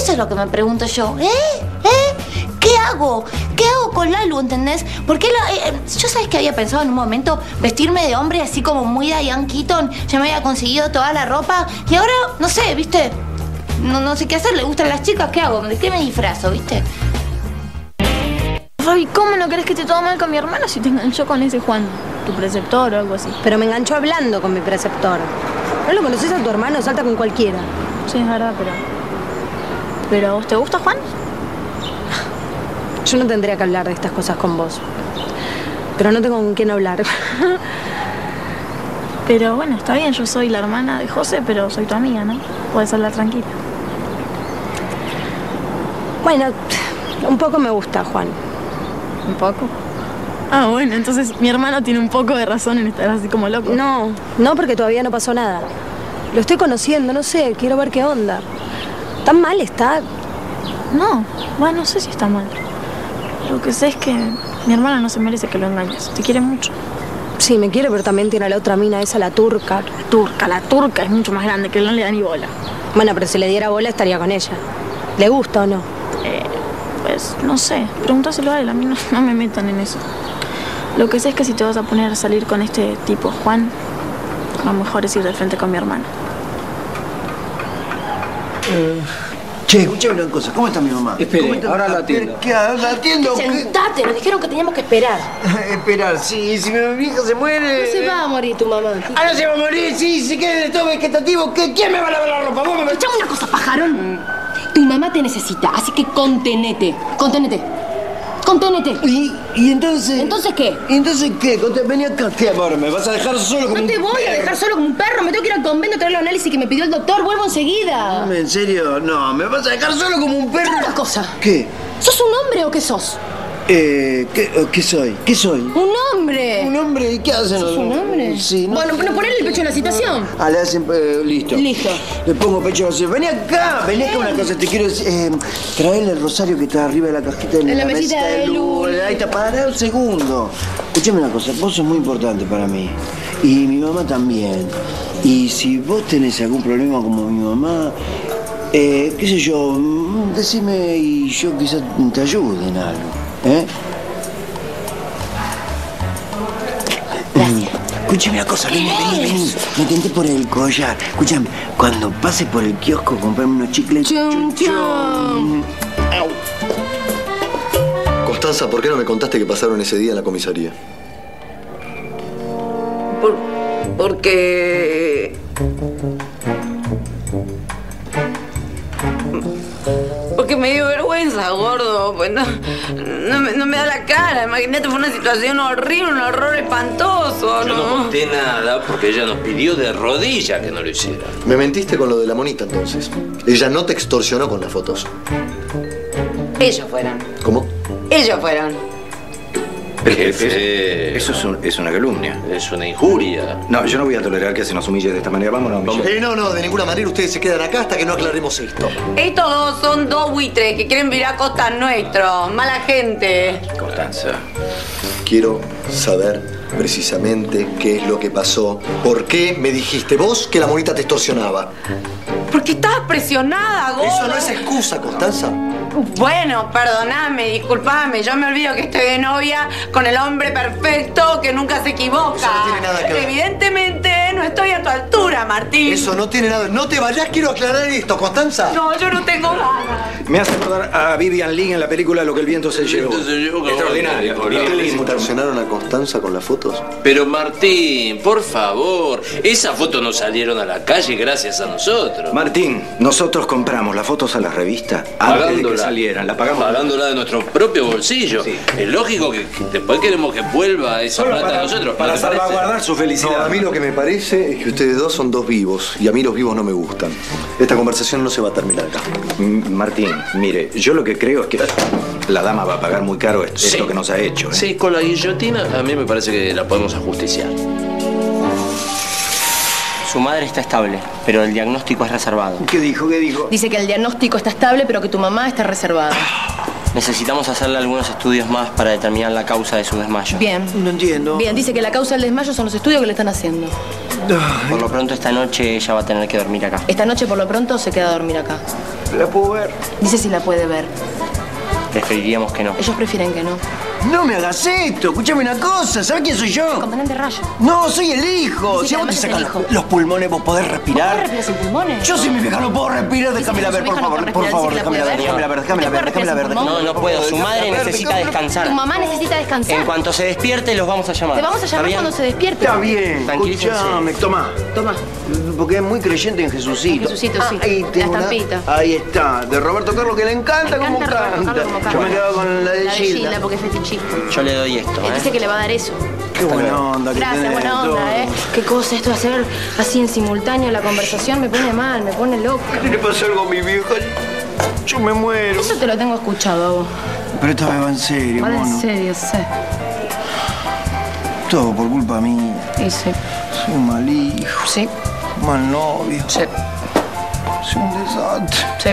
Eso es lo que me pregunto yo. ¿Qué hago? ¿Qué hago con Lalu, entendés? Porque yo sabes que había pensado en un momento vestirme de hombre así como muy Diane Keaton. Ya me había conseguido toda la ropa y ahora, no sé, ¿viste? No sé qué hacer, le gustan las chicas, ¿qué hago? ¿De qué me disfrazo, viste? Fabi, ¿cómo no querés que esté todo mal con mi hermano si te enganchó con ese Juan? Tu preceptor o algo así. Pero me enganchó hablando con mi preceptor. ¿No lo conoces a tu hermano? Salta con cualquiera. Sí, es verdad, ¿Pero a vos te gusta Juan? Yo no tendría que hablar de estas cosas con vos. Pero no tengo con quién hablar. Pero bueno, está bien, yo soy la hermana de José, pero soy tu amiga, ¿no? Puedes hablar tranquila. Bueno, un poco me gusta, Juan. ¿Un poco? Ah, bueno, entonces mi hermano tiene un poco de razón en estar así como loco. No, porque todavía no pasó nada. Lo estoy conociendo, no sé, quiero ver qué onda. ¿Tan mal está? No, bueno, no sé si está mal. Lo que sé es que mi hermana no se merece que lo engañes. Te quiere mucho. Sí, me quiere, pero también tiene a la otra mina esa, la turca. La turca es mucho más grande, que no le da ni bola. Bueno, pero si le diera bola estaría con ella. ¿Le gusta o no? Pues no sé, pregúntaselo a él, a mí no me metan en eso. Lo que sé es que si te vas a poner a salir con este tipo, Juan, lo mejor es ir de frente con mi hermano. Che, escuchame una cosa. ¿Cómo está mi mamá? Espere, ahora la atiendo. ¿Qué? ¿La atiendo? Sentate, nos dijeron que teníamos que esperar. Esperar, sí. Si mi hija se muere... No se va a morir tu mamá. Ah, no se va a morir, sí. Se queda en el todo vegetativo. ¿Quién me va a lavar la ropa? ¿Vos me Escuchame una cosa, pajarón. Tu mamá te necesita, así que contenete. Contenete. ¿Y entonces? ¿Entonces qué? ¿Y entonces qué? Vení acá. ¿Qué, amor? ¿Me vas a dejar solo como No te voy a dejar solo como un perro. Me tengo que ir al convento a traer los análisis que me pidió el doctor. Vuelvo enseguida. ¿En serio? No, ¿me vas a dejar solo como un perro? Una cosa. ¿Qué? ¿Sos un hombre o qué sos? ¿Qué soy? ¿Qué soy? ¡Un hombre! ¿Un hombre? ¿Y qué hacen? ¿Sos un hombre? Sí. Bueno, ponerle el pecho en la situación. Ah, le hacen... listo. Listo. Le pongo pecho así. Vení acá una cosa. Te quiero decir... traerle el rosario que está arriba de la cajita de En la mesita de luz. Ahí está, pará un segundo. Escuchame una cosa. Vos sos muy importante para mí. Y mi mamá también. Y si vos tenés algún problema como mi mamá... qué sé yo... decime y yo quizás te ayude en algo. Escúchame una cosa, vení. Me tenté por el collar. Escúchame, cuando pase por el kiosco, comprame unos chicles. Chum, chum. Constanza, ¿por qué no me contaste qué pasaron ese día en la comisaría? Porque me dio vergüenza, gordo. Pues no me da la cara. Imagínate, fue una situación horrible, un horror espantoso. Yo no conté nada porque ella nos pidió de rodillas que no lo hiciera. Me mentiste con lo de la monita, entonces. Ella no te extorsionó con las fotos. Ellos fueron. ¿Cómo? Ellos fueron. Jefe, Eso es una calumnia. es una injuria. No, yo no voy a tolerar que se nos humille de esta manera. Vámonos, Michelle. No, de ninguna manera ustedes se quedan acá hasta que no aclaremos esto. Estos dos son dos buitres que quieren virar a costa nuestro. Mala gente. Constanza. Quiero saber precisamente qué es lo que pasó. ¿Por qué me dijiste vos que la monita te extorsionaba? Porque estabas presionada, gordo. Eso no es excusa, Constanza. Bueno, perdóname, disculpame. Yo me olvido que estoy de novia con el hombre perfecto que nunca se equivoca. Eso no tiene nada que ver. Evidentemente no estoy a tu altura, Martín. Eso no tiene nada. No te vayas, quiero aclarar esto, Constanza. No, yo no tengo ganas. Me hace acordar a Vivian Leigh en la película Lo que el viento se llevó. Extraordinario. ¿Ustedes extorsionaron a Constanza con las fotos? Pero Martín, por favor, esas fotos no salieron a la calle gracias a nosotros. Martín, nosotros compramos las fotos a la revista antes de que salieran. La pagamos. Pagándola de nuestro propio bolsillo. Sí. Es lógico que después queremos que vuelva esa plata a nosotros. Para ¿No te parece? salvaguardar su felicidad. No, a mí lo que me parece es que ustedes dos son dos vivos y a mí los vivos no me gustan. Esta conversación no se va a terminar acá. Martín, mire, yo lo que creo es que la dama va a pagar muy caro esto que nos ha hecho. Sí, con la guillotina a mí me parece que la podemos ajusticiar. Su madre está estable, pero el diagnóstico es reservado. ¿Qué dijo? Dice que el diagnóstico está estable, pero que tu mamá está reservada. Necesitamos hacerle algunos estudios más para determinar la causa de su desmayo. Bien. No entiendo. Bien, dice que la causa del desmayo son los estudios que le están haciendo. Por lo pronto esta noche ella va a tener que dormir acá. Esta noche, por lo pronto, se queda a dormir acá. ¿La puedo ver? Dice si la puede ver. Preferiríamos que no. Ellos prefieren que no. No me hagas esto, escúchame una cosa, ¿sabes quién soy yo? El comandante Rayo. No, soy el hijo. Sí, Si a vos te además es el sacan hijo. los pulmones, vos podés respirar. ¿Vos respiras sin pulmones? Yo soy mi vieja, no puedo respirar, déjamela ver, por favor, por favor, déjamela ver, déjamela ver, déjamela ver, déjamela ver. No, no puedo. Su madre necesita descansar. Tu mamá necesita descansar. En cuanto se despierte, los vamos a llamar. Te vamos a llamar cuando se despierte. Está bien, Tranquilícense. escuchame, tomá. Toma. Porque es muy creyente en Jesucito. En Jesucito, sí. Ahí La tengo estampita. Ahí está, de Roberto Carlos, que le encanta cómo Roberto canta. Carlos como Yo canta. me quedo con la de La de Gilda. Gilda, porque es fetichista. Yo le doy esto, Él dice que le va a dar eso. Qué buena onda que Gracias, tenés, buena todo. onda, ¿eh? Qué cosa esto de hacer así en simultáneo la conversación me pone mal, me pone loca. Si le pasa algo a mi vieja, yo me muero. Eso te lo tengo escuchado a vos. Pero esta vez va en serio, Vale, en mono. serio, sé. Todo por culpa mía. Y sí. Soy un mal hijo, Sí. un mal novio. Sí. Soy un desastre. Sí.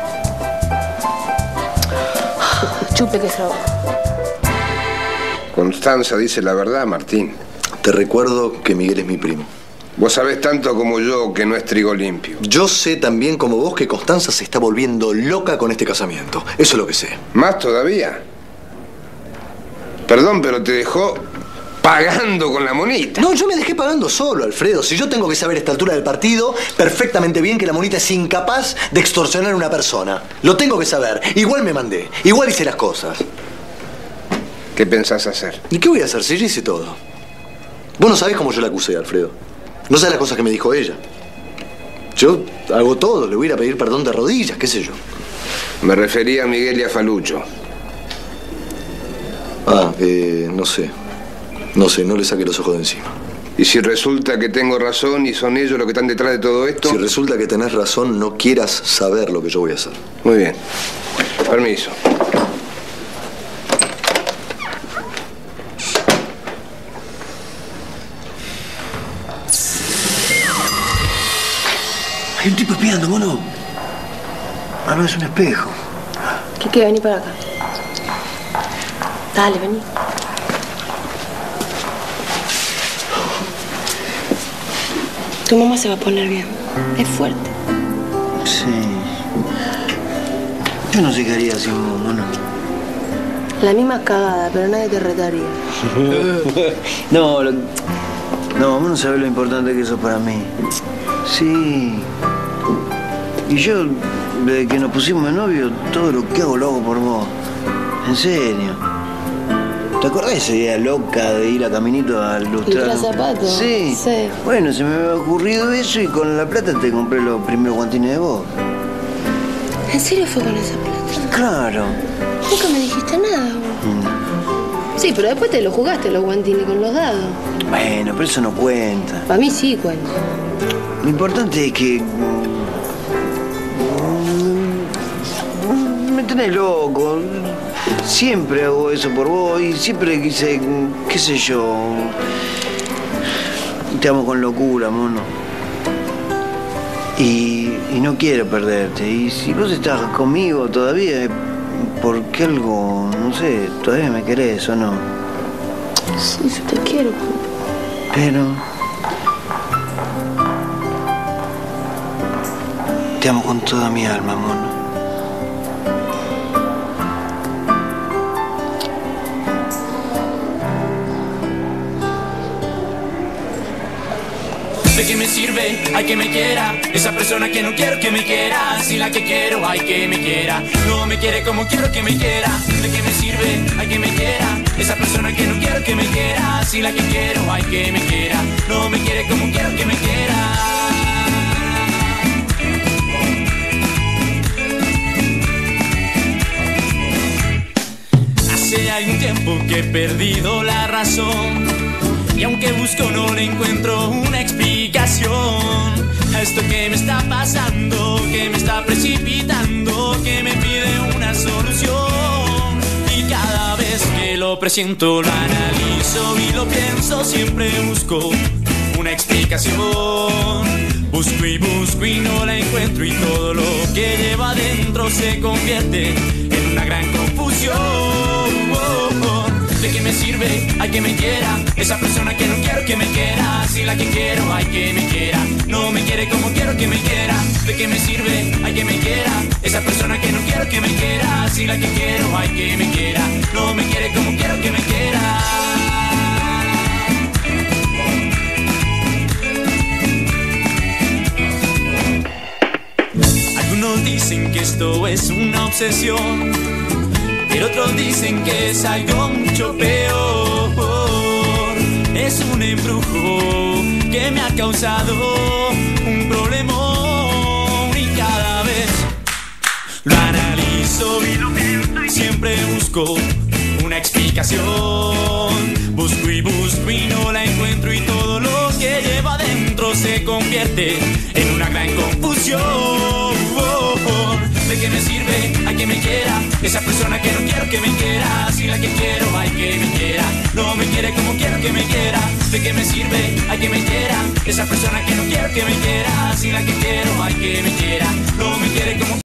Chupe que es trabajo. Constanza dice la verdad, Martín. Te recuerdo que Miguel es mi primo. Vos sabés tanto como yo que no es trigo limpio. Yo sé también como vos que Constanza se está volviendo loca con este casamiento. Eso es lo que sé. ¿Más todavía? Perdón, pero te dejó pagando con la monita. No, yo me dejé pagando solo, Alfredo. Si yo tengo que saber a esta altura del partido perfectamente bien que la monita es incapaz de extorsionar a una persona. Lo tengo que saber. Igual me mandé. Igual hice las cosas. ¿Qué pensás hacer? ¿Y qué voy a hacer si yo hice todo? Vos no sabés cómo yo la acusé, Alfredo. No sabés las cosas que me dijo ella. Yo hago todo. Le voy a ir a pedir perdón de rodillas, qué sé yo. Me refería a Miguel y a Falucho. No sé. No sé, no le saqué los ojos de encima. ¿Y si resulta que tengo razón y son ellos los que están detrás de todo esto? Si resulta que tenés razón, no quieras saber lo que yo voy a hacer. Muy bien. Permiso. Hay un tipo espiando, mono. Ah, no, es un espejo. ¿Qué? Vení para acá. Dale, vení. Tu mamá se va a poner bien. Es fuerte. Sí. Yo no sé qué haría sin vos, mono. La misma cagada, pero nadie te retaría. No, no, vos no sabés lo importante que sos para mí. Sí. Y yo, desde que nos pusimos de novio, todo lo que hago lo hago por vos. En serio. ¿Te acordás de esa idea loca de ir a Caminito a lustrar? ¿Lustrar zapatos? Sí. Sí. Bueno, se me había ocurrido eso y con la plata te compré los primeros guantines de vos. ¿En serio fue con esa plata? Claro. Nunca me dijiste nada, vos. Sí, pero después te lo jugaste los guantines con los dados. Bueno, pero eso no cuenta. Para mí sí cuenta. Lo importante es que... me tenés loco. Siempre hago eso por vos y siempre quise, qué sé yo... Te amo con locura, mono. Y no quiero perderte. Y si vos estás conmigo todavía es porque algo, no sé, todavía me querés o no. Sí, yo te quiero. Pero... te amo con toda mi alma, mono. ¿De qué me sirve? Ay, que me quiera. Esa persona que no quiero que me quiera. Si la que quiero, ay, que me quiera. No me quiere como quiero que me quiera. ¿De qué me sirve? Ay, que me quiera. Esa persona que no quiero que me quiera. Si la que quiero, ay, que me quiera. No me quiere como quiero que me quiera. Hace algún tiempo que he perdido la razón. Y aunque busco no le encuentro una explicación a esto que me está pasando, que me está precipitando, que me pide una solución. Y cada vez que lo presiento, lo analizo y lo pienso, siempre busco una explicación. Busco y no la encuentro y todo lo que lleva adentro se convierte en una gran confusión. ¿De qué me sirve? Ay, que me quiera. Esa persona que no quiero que me quiera. Si la que quiero, ay, que me quiera. No me quiere como quiero que me quiera. ¿De qué me sirve? Ay, que me quiera. que me quiera. Si la que quiero, ay, que me quiera. No me quiere como quiero que me quiera. Algunos dicen que esto es una obsesión, pero otros dicen que es algo mucho peor. Es un embrujo que me ha causado un problemón y cada vez lo analizo y lo pienso y siempre busco una explicación. Busco y no la encuentro y todo lo que lleva adentro se convierte en una gran confusión. ¿De qué me sirve? Ay, que me quiera esa persona que no quiero que me quiera. Si la que quiero, ay, que me quiera. No me quiere como quiero que me quiera. ¿De qué me sirve? Ay, que me quiera esa persona que no quiero que me quiera. Si la que quiero, ay, que me quiera. No me quiere como